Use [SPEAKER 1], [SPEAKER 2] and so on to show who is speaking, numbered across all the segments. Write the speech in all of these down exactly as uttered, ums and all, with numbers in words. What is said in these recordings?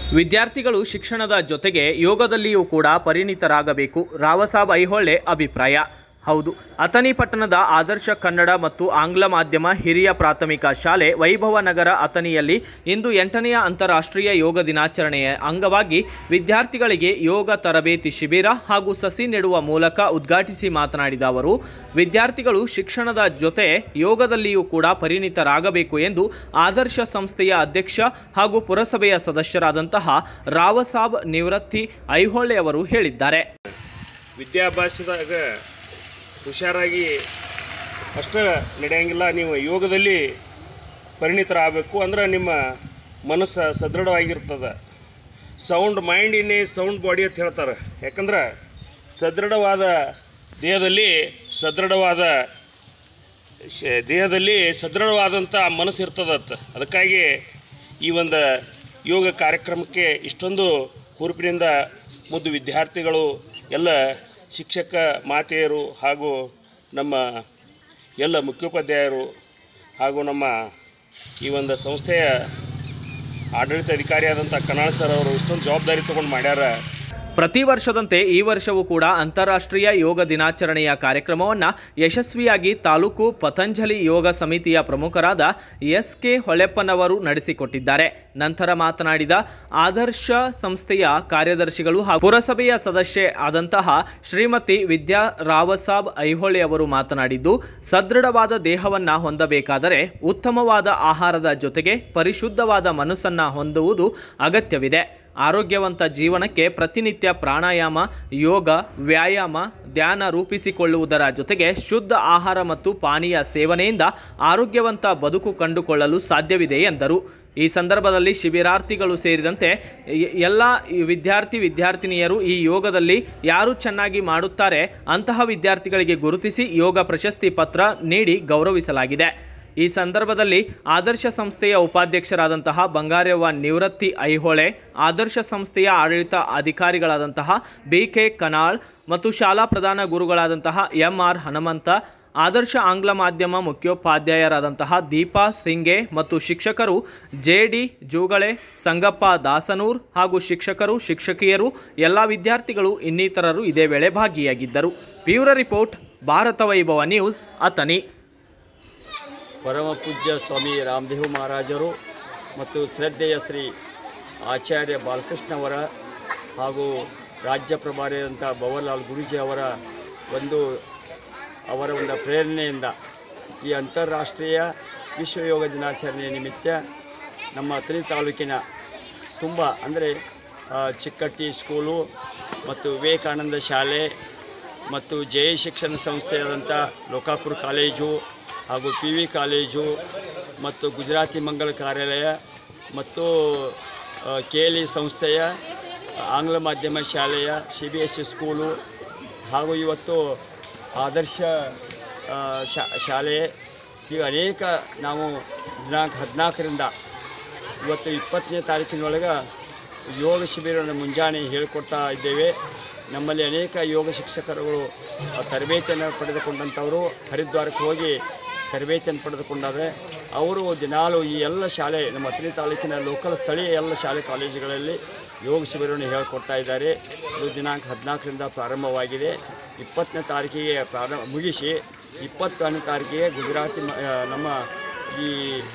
[SPEAKER 1] ವಿದ್ಯಾರ್ಥಿಗಳು ಶಿಕ್ಷಣದ ಜೊತೆಗೆ ಯೋಗದಲ್ಲಿಯೂ ಕೂಡ ಪರಿಣಿತರಾಗಬೇಕು. ರಾವಸಾಬ್ ಐಹೊಳೆ ಅಭಿಪ್ರಾಯ. ಹೌದು, ಅಥಣಿ ಪಟ್ಟಣದ ಆದರ್ಶ ಕನ್ನಡ ಮತ್ತು ಆಂಗ್ಲ ಮಾಧ್ಯಮ ಹಿರಿಯ ಪ್ರಾಥಮಿಕ ಶಾಲೆ ವೈಭವ ನಗರ ಅಥಣಿಯಲ್ಲಿ ಇಂದು ಎಂಟನೆಯ ಅಂತಾರಾಷ್ಟ್ರೀಯ ಯೋಗ ದಿನಾಚರಣೆಯ ಅಂಗವಾಗಿ ವಿದ್ಯಾರ್ಥಿಗಳಿಗೆ ಯೋಗ ತರಬೇತಿ ಶಿಬಿರ ಹಾಗೂ ಸಸಿ ನೆಡುವ ಮೂಲಕ ಉದ್ಘಾಟಿಸಿ ಮಾತನಾಡಿದ ಅವರು, ವಿದ್ಯಾರ್ಥಿಗಳು ಶಿಕ್ಷಣದ ಜೊತೆ ಯೋಗದಲ್ಲಿಯೂ ಕೂಡ ಪರಿಣಿತರಾಗಬೇಕು ಎಂದು ಆದರ್ಶ ಸಂಸ್ಥೆಯ ಅಧ್ಯಕ್ಷ ಹಾಗೂ ಪುರಸಭೆಯ ಸದಸ್ಯರಾದಂತಹ ರಾವಸಾಬ್ ನಿವೃತ್ತಿ ಐಹೊಳೆ ಅವರು ಹೇಳಿದ್ದಾರೆ.
[SPEAKER 2] ವಿದ್ಯಾಭ್ಯಾಸದಾಗ ಹುಷಾರಾಗಿ ಅಷ್ಟೇ ನಡೆಯಂಗಿಲ್ಲ, ನೀವು ಯೋಗದಲ್ಲಿ ಪರಿಣಿತರಾಗಬೇಕು. ಅಂದ್ರೆ ನಿಮ್ಮ ಮನಸ್ಸು ಸದೃಢವಾಗಿರ್ತದೆ. Sound mind in a sound body ಅಂತ ಹೇಳ್ತಾರೆ. ಯಾಕಂದ್ರೆ ಸದೃಢವಾದ ದೇಹದಲ್ಲಿ ಸದೃಢವಾದ ದೇಹದಲ್ಲಿ ಸದೃಢವಾದಂಥ ಮನಸ್ಸು ಇರ್ತದತ್ತ. ಅದಕ್ಕಾಗಿ ಈ ಒಂದು ಯೋಗ ಕಾರ್ಯಕ್ರಮಕ್ಕೆ ಇಷ್ಟೊಂದು ಹುರುಪಿನಿಂದ ಮುದ್ದು ವಿದ್ಯಾರ್ಥಿಗಳು, ಎಲ್ಲ ಶಿಕ್ಷಕ ಮಾತೆಯರು ಹಾಗೂ ನಮ್ಮ ಎಲ್ಲ ಮುಖ್ಯೋಪಾಧ್ಯಾಯರು ಹಾಗೂ ನಮ್ಮ ಈ ಒಂದು ಸಂಸ್ಥೆಯ ಆಡಳಿತ ಅಧಿಕಾರಿಯಾದಂಥ ಕನ್ನಡ ಸರ್ ಅವರು ಇಷ್ಟೊಂದು ಜವಾಬ್ದಾರಿ ತೊಗೊಂಡು ಮಾಡ್ಯಾರ.
[SPEAKER 1] ಪ್ರತಿ ವರ್ಷದಂತೆ ಈ ವರ್ಷವೂ ಕೂಡ ಅಂತಾರಾಷ್ಟ್ರೀಯ ಯೋಗ ದಿನಾಚರಣೆಯ ಕಾರ್ಯಕ್ರಮವನ್ನು ಯಶಸ್ವಿಯಾಗಿ ತಾಲೂಕು ಪತಂಜಲಿ ಯೋಗ ಸಮಿತಿಯ ಪ್ರಮುಖರಾದ ಎಸ್ ಕೆ ಹೊಳೆಪ್ಪನವರು ನಡೆಸಿಕೊಟ್ಟಿದ್ದಾರೆ. ನಂತರ ಮಾತನಾಡಿದ ಆದರ್ಶ ಸಂಸ್ಥೆಯ ಕಾರ್ಯದರ್ಶಿಗಳು ಹಾಗೂ ಪುರಸಭೆಯ ಸದಸ್ಯೆ ಆದಂತಹ ಶ್ರೀಮತಿ ವಿದ್ಯಾ ರಾವಸಾಬ್ ಐಹೊಳೆ ಅವರು ಮಾತನಾಡಿದ್ದು, ಸದೃಢವಾದ ದೇಹವನ್ನು ಹೊಂದಬೇಕಾದರೆ ಉತ್ತಮವಾದ ಆಹಾರದ ಜೊತೆಗೆ ಪರಿಶುದ್ಧವಾದ ಮನಸ್ಸನ್ನು ಹೊಂದುವುದು ಅಗತ್ಯವಿದೆ. ಆರೋಗ್ಯವಂತ ಜೀವನಕ್ಕೆ ಪ್ರತಿನಿತ್ಯ ಪ್ರಾಣಾಯಾಮ, ಯೋಗ, ವ್ಯಾಯಾಮ, ಧ್ಯಾನ ರೂಪಿಸಿಕೊಳ್ಳುವುದರ ಜೊತೆಗೆ ಶುದ್ಧ ಆಹಾರ ಮತ್ತು ಪಾನೀಯ ಸೇವನೆಯಿಂದ ಆರೋಗ್ಯವಂತ ಬದುಕು ಕಂಡುಕೊಳ್ಳಲು ಸಾಧ್ಯವಿದೆ ಎಂದರು. ಈ ಸಂದರ್ಭದಲ್ಲಿ ಶಿಬಿರಾರ್ಥಿಗಳು ಸೇರಿದಂತೆ ಎಲ್ಲ ವಿದ್ಯಾರ್ಥಿ ವಿದ್ಯಾರ್ಥಿನಿಯರು ಈ ಯೋಗದಲ್ಲಿ ಯಾರು ಚೆನ್ನಾಗಿ ಮಾಡುತ್ತಾರೆ ಅಂತಹ ವಿದ್ಯಾರ್ಥಿಗಳಿಗೆ ಗುರುತಿಸಿ ಯೋಗ ಪ್ರಶಸ್ತಿ ಪತ್ರ ನೀಡಿ ಗೌರವಿಸಲಾಗಿದೆ. ಈ ಸಂದರ್ಭದಲ್ಲಿ ಆದರ್ಶ ಸಂಸ್ಥೆಯ ಉಪಾಧ್ಯಕ್ಷರಾದಂತಹ ಬಂಗಾರವ್ವ ನಿವೃತ್ತಿ ಐಹೊಳೆ, ಆದರ್ಶ ಸಂಸ್ಥೆಯ ಆಡಳಿತ ಅಧಿಕಾರಿಗಳಾದಂತಹ ಬಿ ಕೆ ಕನಾಳ್ ಮತ್ತು ಶಾಲಾ ಪ್ರಧಾನ ಗುರುಗಳಾದಂತಹ ಎಂ ಆರ್ ಹನುಮಂತ, ಆದರ್ಶ ಆಂಗ್ಲ ಮಾಧ್ಯಮ ಮುಖ್ಯೋಪಾಧ್ಯಾಯರಾದಂತಹ ದೀಪಾ ಸಿಂಗೆ ಮತ್ತು ಶಿಕ್ಷಕರು ಜೆ ಡಿ ಜೂಗಳೆ, ಸಂಗಪ್ಪ ದಾಸನೂರ್ ಹಾಗೂ ಶಿಕ್ಷಕರು ಶಿಕ್ಷಕಿಯರು, ಎಲ್ಲ ವಿದ್ಯಾರ್ಥಿಗಳು ಇನ್ನಿತರರು ಇದೇ ವೇಳೆ ಭಾಗಿಯಾಗಿದ್ದರು. ಬ್ಯೂರೋ ರಿಪೋರ್ಟ್, ಭಾರತ ವೈಭವ ನ್ಯೂಸ್, ಅಥಣಿ.
[SPEAKER 3] ಪರಮ ಪೂಜ್ಯ ಸ್ವಾಮಿ ರಾಮದೇವ್ ಮಹಾರಾಜರು ಮತ್ತು ಶ್ರದ್ಧೆಯ ಶ್ರೀ ಆಚಾರ್ಯ ಬಾಲಕೃಷ್ಣವರ ಹಾಗೂ ರಾಜ್ಯ ಪ್ರಭಾರಿಯಾದಂಥ ಭವರ್ಲಾಲ್ ಗುರೂಜಿ ಅವರ ಒಂದು ಅವರ ಒಂದು ಪ್ರೇರಣೆಯಿಂದ ಈ ಅಂತಾರಾಷ್ಟ್ರೀಯ ವಿಶ್ವ ಯೋಗ ದಿನಾಚರಣೆ ನಿಮಿತ್ತ ನಮ್ಮ ಅಥಣಿ ತಾಲೂಕಿನ ತುಂಬ ಅಂದರೆ ಚಿಕ್ಕಟ್ಟಿ ಸ್ಕೂಲು ಮತ್ತು ವಿವೇಕಾನಂದ ಶಾಲೆ ಮತ್ತು ಜೆ ಶಿಕ್ಷಣ ಸಂಸ್ಥೆಯಾದಂಥ ಲೋಕಾಪುರ ಕಾಲೇಜು ಹಾಗೂ ಪಿ ವಿ ಕಾಲೇಜು ಮತ್ತು ಗುಜರಾತಿ ಮಂಗಲ ಕಾರ್ಯಾಲಯ ಮತ್ತು ಕೆ ಎಲ್ ಇ ಸಂಸ್ಥೆಯ ಆಂಗ್ಲ ಮಾಧ್ಯಮ ಶಾಲೆಯ C B S C school ಹಾಗೂ ಇವತ್ತು ಆದರ್ಶ ಶಾಲೆ ಈಗ ಅನೇಕ ನಾವು ದಿನಾಂಕ ಹದಿನಾಲ್ಕರಿಂದ ಇವತ್ತು ಇಪ್ಪತ್ತನೇ ತಾರೀಕಿನೊಳಗೆ ಯೋಗ ಶಿಬಿರವನ್ನು ಮುಂಜಾನೆ ಹೇಳಿಕೊಡ್ತಾ ಇದ್ದೇವೆ. ನಮ್ಮಲ್ಲಿ ಅನೇಕ ಯೋಗ ಶಿಕ್ಷಕರುಗಳು ತರಬೇತಿಯನ್ನು ಪಡೆದುಕೊಂಡಂಥವರು ಹರಿದ್ವಾರಕ್ಕೆ ಹೋಗಿ ತರಬೇತಿಯನ್ನು ಪಡೆದುಕೊಂಡಾರೆ. ಅವರು ದಿನಾಲು ಈ ಎಲ್ಲ ಶಾಲೆ ನಮ್ಮ ಅಥಣಿ ತಾಲೂಕಿನ ಲೋಕಲ್ ಸ್ಥಳೀಯ ಎಲ್ಲ ಶಾಲೆ ಕಾಲೇಜುಗಳಲ್ಲಿ ಯೋಗ ಶಿಬಿರವನ್ನು ಹೇಳಿಕೊಡ್ತಾ ಇದ್ದಾರೆ. ಇದು ದಿನಾಂಕ ಹದಿನಾಲ್ಕರಿಂದ ಪ್ರಾರಂಭವಾಗಿದೆ. ಇಪ್ಪತ್ತನೇ ತಾರೀಕಿಗೆ ಪ್ರಾರಂಭ ಮುಗಿಸಿ ಇಪ್ಪತ್ತನೇ ತಾರೀಕಿಗೆ ಗುಜರಾತಿ ನಮ್ಮ ಈ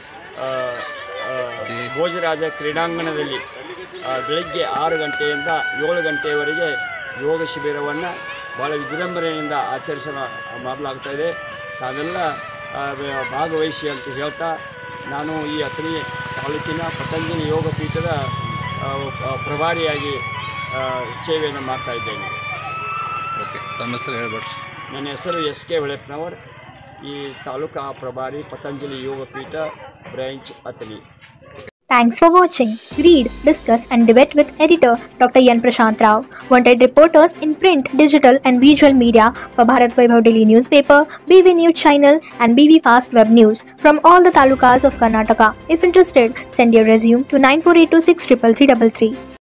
[SPEAKER 3] ಭೋಜರಾಜ ಕ್ರೀಡಾಂಗಣದಲ್ಲಿ ಬೆಳಗ್ಗೆ ಆರು ಗಂಟೆಯಿಂದ ಏಳು ಗಂಟೆಯವರೆಗೆ ಯೋಗ ಶಿಬಿರವನ್ನು ಭಾಳ ವಿಜೃಂಭಣೆಯಿಂದ ಆಚರಿಸ ಮಾಡಲಾಗ್ತಾಯಿದೆ. ತಾವೆಲ್ಲ ಭಾಗವಹಿಸಿ ಅಂತ ಹೇಳ್ತಾ ನಾನು ಈ ಅಥಣಿ ತಾಲೂಕಿನ ಪತಂಜಲಿ ಯೋಗ ಪೀಠದ ಪ್ರಭಾರಿಯಾಗಿ ಸೇವೆಯನ್ನು ಮಾಡ್ತಾ ಇದ್ದೇನೆ.
[SPEAKER 1] ಓಕೆ, ತಮ್ಮ ಹೆಸರು ಹೇಳ್ಬೇಡ್ರಿ.
[SPEAKER 3] ನನ್ನ ಹೆಸರು ಎಸ್ ಕೆ ಹೊಳೆಪ್ಪನವರ್, ಈ taluka ಪ್ರಭಾರಿ Patanjali Yoga Peetha branch Athani.
[SPEAKER 4] Thanks for watching. Read, discuss and debate with editor Doctor Yan Prashant Rao. Wanted reporters in print, digital and visual media for Bharat Vaibhav Daily Newspaper, B V News Channel and B V Fast Web News from all the talukas of Karnataka. If interested, send your resume to nine four eight two six three three three three.